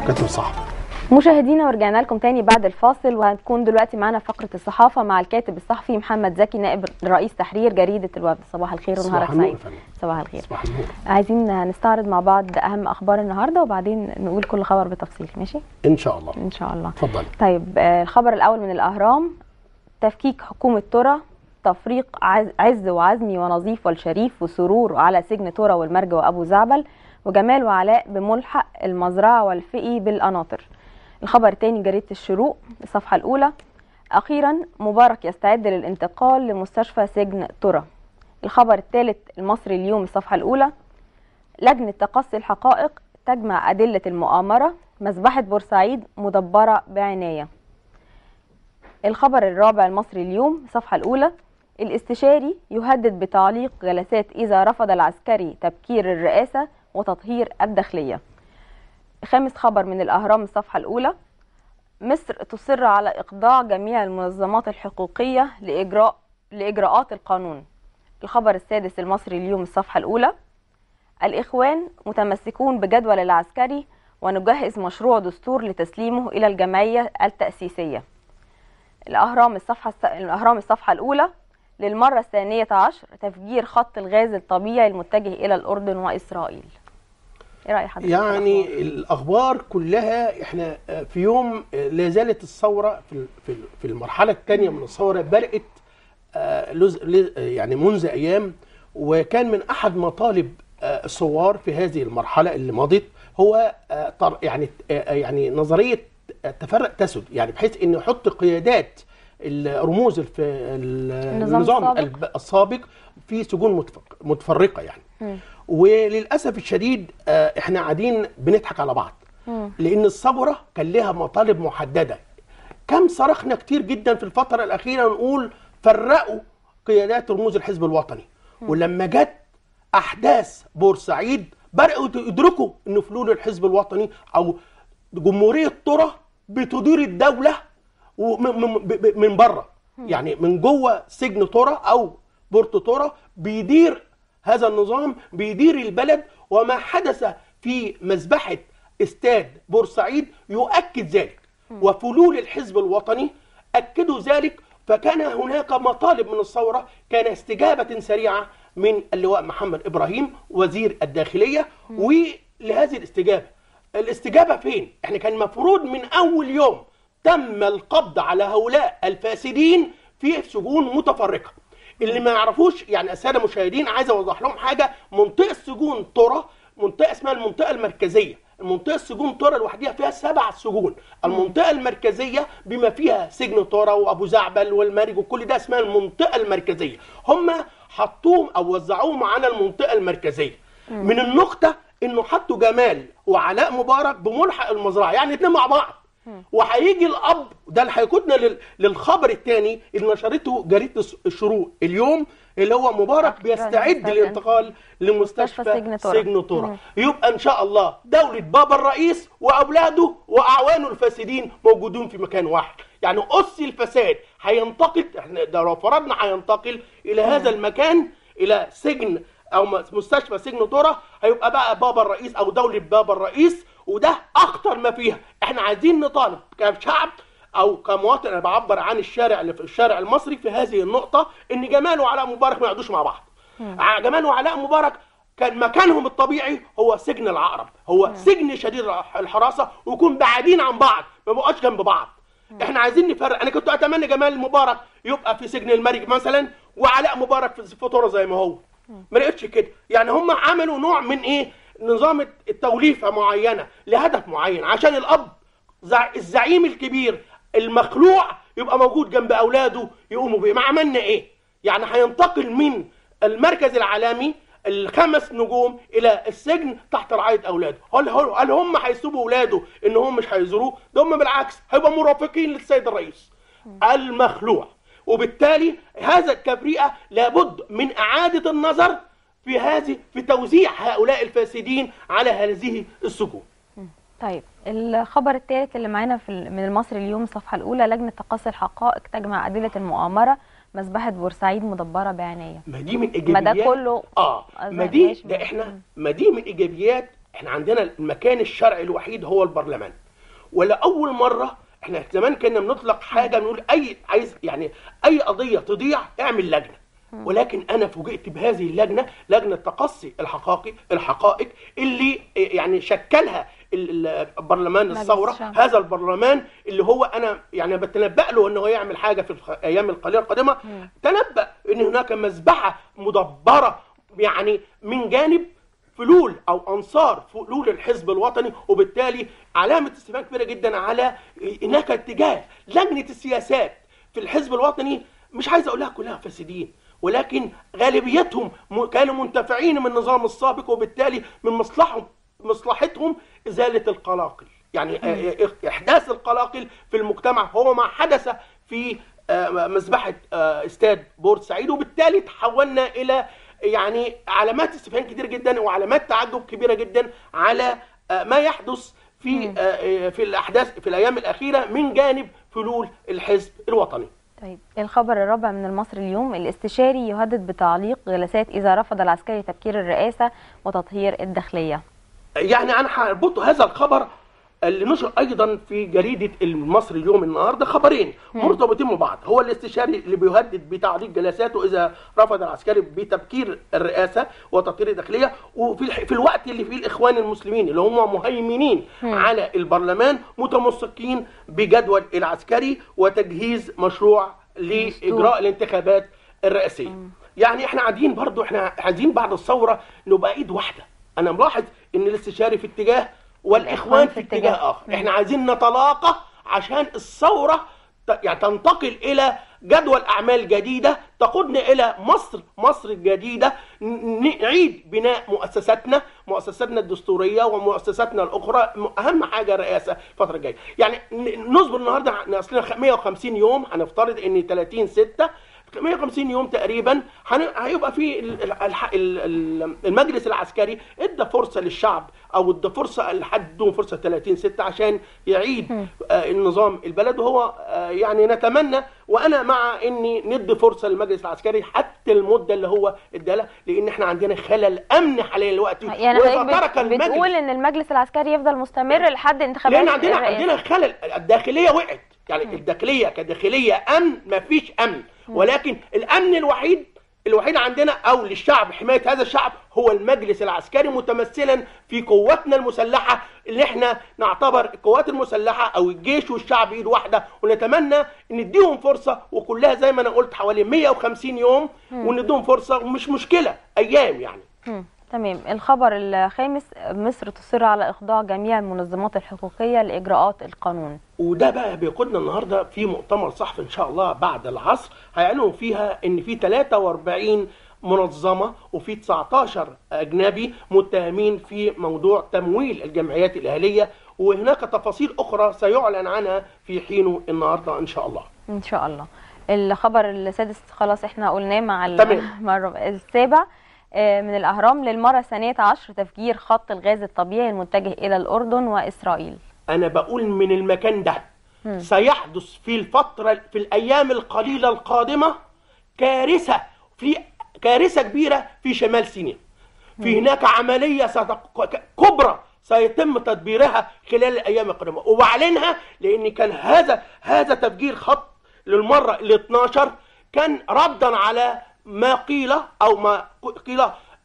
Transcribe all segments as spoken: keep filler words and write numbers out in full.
كاتب صحفي. مشاهدينا ورجعنا لكم تاني بعد الفاصل، وهتكون دلوقتي معانا فقره الصحافه مع الكاتب الصحفي محمد زكي نائب رئيس تحرير جريده الوفد. صباح الخير ونهارك سعيد. صباح الخير. صباح النور. عايزين نستعرض مع بعض اهم اخبار النهارده وبعدين نقول كل خبر بتفصيل. ماشي ان شاء الله. ان شاء الله. اتفضلي. طيب الخبر الاول من الاهرام: تفكيك حكومه ترى، تفريق عز وعزمي ونظيف والشريف وسرور على سجن ترى والمرج وابو زعبل، وجمال وعلاء بملحق المزرعه والفقي بالقناطر. الخبر الثاني جريدة الشروق الصفحة الأولى: أخيرا مبارك يستعد للانتقال لمستشفى سجن ترى. الخبر الثالث المصري اليوم الصفحة الأولى: لجنة تقصي الحقائق تجمع أدلة المؤامرة، مذبحة بورسعيد مدبرة بعناية. الخبر الرابع المصري اليوم الصفحة الأولى: الاستشاري يهدد بتعليق جلسات إذا رفض العسكري تبكير الرئاسة وتطهير الداخلية. خامس خبر من الأهرام الصفحة الأولى: مصر تصر على إخضاع جميع المنظمات الحقوقية لإجراء لإجراءات القانون. الخبر السادس المصري اليوم الصفحة الأولى: الإخوان متمسكون بجدول العسكري ونجهز مشروع دستور لتسليمه إلى الجمعية التأسيسية. الأهرام الصفحة الأهرام الصفحة الأولى: للمرة الثانية عشر تفجير خط الغاز الطبيعي المتجه إلى الأردن وإسرائيل. ايه راي حضرتك؟ يعني الاخبار كلها احنا في يوم لا زالت الثوره في في المرحله الثانيه من الثوره بدات يعني منذ ايام، وكان من احد مطالب الثوار في هذه المرحله اللي مضت هو يعني يعني نظريه تفرق تسد، يعني بحيث انه يحط قيادات الرموز في النظام السابق, السابق في سجون متفرقه يعني. م. وللاسف الشديد احنا قاعدين بنضحك على بعض، لان الثوره كان لها مطالب محدده. كم صرخنا كتير جدا في الفتره الاخيره نقول فرقوا قيادات رموز الحزب الوطني، ولما جت احداث بورسعيد بداوا يدركوا ان فلول الحزب الوطني او جمهوريه ترى بتدير الدوله من بره، يعني من جوه سجن ترى او بورت ترى بيدير هذا النظام، بيدير البلد. وما حدث في مذبحة استاد بورسعيد يؤكد ذلك، وفلول الحزب الوطني أكدوا ذلك. فكان هناك مطالب من الثورة، كان استجابة سريعة من اللواء محمد إبراهيم وزير الداخلية ولهذه الاستجابة. الاستجابة فين؟ احنا كان المفروض من أول يوم تم القبض على هؤلاء الفاسدين في سجون متفرقة. اللي ما يعرفوش يعني الساده المشاهدين عايز اوضح لهم حاجه: منطقه سجون ترى منطقه اسمها المنطقه المركزيه. المنطقه السجون ترى لوحدها فيها سبع سجون. المنطقه المركزيه بما فيها سجن ترى وابو زعبل والمرج وكل ده اسمها المنطقه المركزيه. هم حطوهم او وزعوهم على المنطقه المركزيه. من النقطه انه حطوا جمال وعلاء مبارك بملحق المزرعه، يعني الاثنين مع بعض. وهيجي الاب ده اللي هيقودنا للخبر الثاني اللي نشرته جريده الشروق اليوم، اللي هو مبارك بيستعد للانتقال لمستشفى سجن ترى. سجن ترى. يبقى ان شاء الله دوله بابا الرئيس واولاده واعوانه الفاسدين موجودون في مكان واحد. يعني اس الفساد هينتقل، احنا لو فرضنا هينتقل الى هذا المكان، الى سجن او مستشفى سجن ترى، هيبقى بقى بابا الرئيس او دوله بابا الرئيس. وده اخطر ما فيها. احنا عايزين نطالب كشعب او كمواطن، انا بعبر عن الشارع اللي في الشارع المصري في هذه النقطه، ان جمال وعلاء مبارك ما يقعدوش مع بعض. مم. جمال وعلاء مبارك كان مكانهم الطبيعي هو سجن العقرب، هو مم. سجن شديد الحراسه، ويكون بعيدين عن بعض، ما بقاش جنب بعض. مم. احنا عايزين نفرق. انا كنت اتمنى جمال مبارك يبقى في سجن المرج مثلا، وعلاء مبارك في ترى زي ما هو. ما لقيتش كده. يعني هم عملوا نوع من ايه؟ نظام التوليفه معينه لهدف معين، عشان الاب الزعيم الكبير المخلوع يبقى موجود جنب اولاده يقوموا بيه. ما عملنا ايه؟ يعني هينتقل من المركز العالمي الخمس نجوم الى السجن تحت رعايه اولاده. هل هل هم هيسيبوا اولاده ان هم مش هيزوروه؟ ده هم بالعكس هيبقوا مرافقين للسيد الرئيس المخلوع. وبالتالي هذا التفرقه لابد من اعاده النظر في هذه في توزيع هؤلاء الفاسدين على هذه السجون. طيب الخبر الثالث اللي معانا في من المصري اليوم الصفحه الاولى: لجنه تقصي الحقائق تجمع ادله المؤامره، مذبحه بورسعيد مدبره بعنايه. ما دي من ايجابيات. ما ده كله اه ما دي ده احنا ما دي من ايجابيات احنا عندنا المكان الشرعي الوحيد هو البرلمان. ولاول مره احنا زمان كنا بنطلق حاجه بنقول اي عايز يعني اي قضيه تضيع اعمل لجنه، ولكن انا فوجئت بهذه اللجنه، لجنه تقصي الحقائق الحقائق اللي يعني شكلها البرلمان الثوره، هذا البرلمان اللي هو انا يعني بتنبأ له انه يعمل حاجه في الايام القليله القادمه. تنبأ ان هناك مذبحه مدبره يعني من جانب فلول او انصار فلول الحزب الوطني، وبالتالي علامه استفهام كبيره جدا على هناك اتجاه لجنه السياسات في الحزب الوطني. مش عايز اقول لها كلها فاسدين، ولكن غالبيتهم كانوا منتفعين من النظام السابق، وبالتالي من مصلحهم مصلحتهم ازاله القلاقل، يعني احداث القلاقل في المجتمع هو ما حدث في مذبحه استاد بورسعيد. وبالتالي تحولنا الى يعني علامات استفهام كتير جدا وعلامات تعجب كبيره جدا على ما يحدث في في الاحداث في الايام الاخيره من جانب فلول الحزب الوطني. طيب الخبر الرابع من المصري اليوم، الاستشاري يهدد بتعليق جلسات اذا رفض العسكري تبكير الرئاسه وتطهير الداخليه. يعني انا هربط هذا الخبر اللي نشر ايضا في جريده المصري اليوم النهارده، خبرين مرتبطين ببعض. هو الاستشاري اللي بيهدد بتعليق جلساته اذا رفض العسكري بتبكير الرئاسه وتطهير الداخليه، وفي في الوقت اللي فيه الاخوان المسلمين اللي هم مهيمنين على البرلمان متمسكين بجدول العسكري وتجهيز مشروع لاجراء الانتخابات الرئاسيه. يعني احنا قاعدين برضو احنا عايزين بعد الثوره نبقى ايد واحده. انا ملاحظ ان الاستشاري في اتجاه والاخوان في اتجاه اخر. احنا عايزين نتلاقى عشان الثوره يعني تنتقل الى جدول اعمال جديده تقودنا الى مصر مصر الجديده، نعيد بناء مؤسساتنا مؤسساتنا الدستوريه ومؤسساتنا الاخرى، اهم حاجه الرئاسه الفتره الجايه. يعني نصبر النهارده اصلنا مئة وخمسين يوم، هنفترض ان ثلاثين ستة مئة وخمسين يوم تقريبا هيبقى في المجلس العسكري ادى فرصه للشعب او ادى فرصه لحد دون فرصه ثلاثين ستة عشان يعيد النظام البلد. وهو يعني نتمنى وانا مع اني ندي فرصه للمجلس العسكري حتى المده اللي هو ادالها، لان احنا عندنا خلل امن حاليا دلوقتي. يعني حضرتك بتقول ان المجلس العسكري يفضل مستمر لحد انتخابات لان عندنا عندنا خلل. الداخليه وقعت، يعني الداخليه كداخليه امن مفيش امن، ولكن الامن الوحيد الوحيد عندنا او للشعب حمايه هذا الشعب هو المجلس العسكري، متمثلا في قواتنا المسلحه اللي احنا نعتبر القوات المسلحه او الجيش والشعب ايد واحده، ونتمنى ان نديهم فرصه، وكلها زي ما انا قلت حوالي مئة وخمسين يوم ونديهم فرصه ومش مشكله ايام يعني. م. تمام. الخبر الخامس، مصر تصر على إخضاع جميع المنظمات الحقوقية لإجراءات القانون. وده بقى بيقودنا النهارده في مؤتمر صحفي إن شاء الله بعد العصر، هيعلنوا فيها إن في ثلاثة وأربعين منظمة وفي تسعة عشر أجنبي متهمين في موضوع تمويل الجمعيات الأهلية، وهناك تفاصيل أخرى سيعلن عنها في حينه النهارده إن شاء الله. إن شاء الله. الخبر السادس خلاص إحنا قلناه مع المرة السابع من الأهرام، للمرة الثانية عشر تفجير خط الغاز الطبيعي المتجه إلى الأردن وإسرائيل. أنا بقول من المكان ده م. سيحدث في الفترة في الأيام القليلة القادمة كارثة في كارثة كبيرة في شمال سيناء. في هناك عملية ستق... كبرى سيتم تدبيرها خلال الأيام القادمة، وبعلنها لأن كان هذا هذا تفجير خط للمرة ال اثناشر كان ردا على ما قيل او ما قيل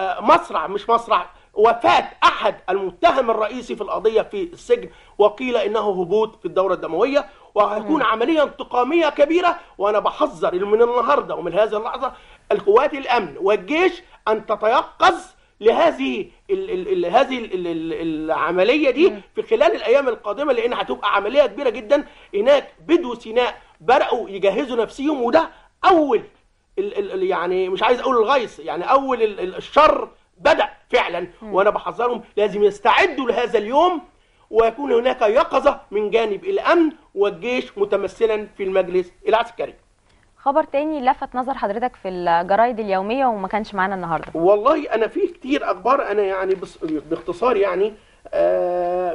مصرع مش مصرع وفاة احد المتهم الرئيسي في القضية في السجن، وقيل انه هبوط في الدورة الدموية، وهيكون عملية انتقامية كبيرة. وانا بحذر من النهاردة ومن هذه اللحظة القوات الامن والجيش ان تتيقظ لهذه ال ال ال هذه ال ال العملية دي في خلال الايام القادمة، لان هتبقى عملية كبيرة جدا. هناك بدو سيناء بدأوا يجهزوا نفسهم، وده اول ال ال يعني مش عايز اقول الغيث، يعني اول ال الشر بدأ فعلا. وانا بحذرهم لازم يستعدوا لهذا اليوم، ويكون هناك يقظة من جانب الامن والجيش متمثلا في المجلس العسكري. خبر تاني لفت نظر حضرتك في الجرايد اليومية وما كانش معانا النهارده. والله انا في كتير اخبار، انا يعني باختصار يعني آه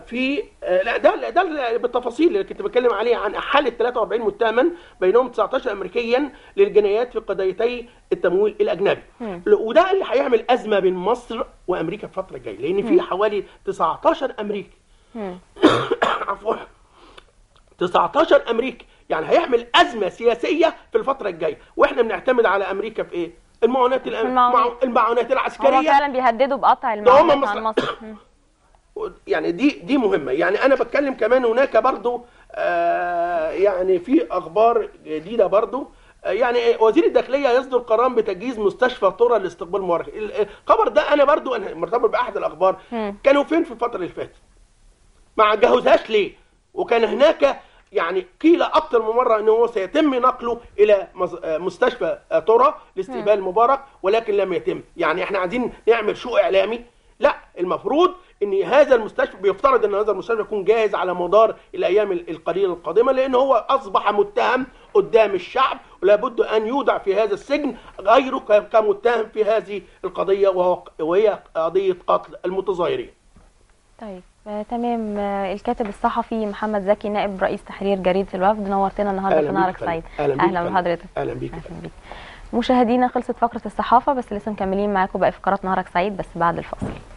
في آه لا ده ده بالتفاصيل اللي كنت بتكلم عليه عن احاله ثلاثة وأربعين متهما بينهم تسعتاشر امريكيا للجنايات في قضيتي التمويل الاجنبي. مم. وده اللي هيعمل ازمه بين مصر وامريكا في الفتره الجايه، لان في حوالي تسعتاشر امريكي عفوا تسعتاشر امريكي، يعني هيعمل ازمه سياسيه في الفتره الجايه. واحنا بنعتمد على امريكا في ايه؟ المعونات المعونات, المعونات العسكريه. هم فعلا بيهددوا بقطع المعونات عن مصر. يعني دي دي مهمه. يعني انا بتكلم كمان هناك برضو آه يعني في اخبار جديده برضو. آه يعني وزير الداخليه يصدر قرار بتجهيز مستشفى طرى لاستقبال المورخ. الخبر ده انا برضو انا مرتبط باحد الاخبار. م. كانوا فين في الفتره اللي فاتت؟ ما جهزهاش ليه؟ وكان هناك يعني قيل اكثر من مره ان هو سيتم نقله الى مستشفى طرى لاستقبال مبارك، ولكن لم يتم. يعني احنا عايزين نعمل شو اعلامي؟ لا، المفروض ان هذا المستشفى بيفترض ان هذا المستشفى يكون جاهز على مدار الايام القليله القادمه، لان هو اصبح متهم قدام الشعب ولا بد ان يودع في هذا السجن غيره كمتهم في هذه القضيه، وهي قضيه قتل المتظاهرين. طيب آه، تمام. آه، الكاتب الصحفي محمد زكي نائب رئيس تحرير جريده الوفد، نورتنا النهارده في نهارك سعيد. اهلا بحضرتك. اهلا بيك. مشاهدينا، خلصت فقره الصحافه، بس لسه مكملين معاكم باقي فقرات نهارك سعيد بس بعد الفاصل.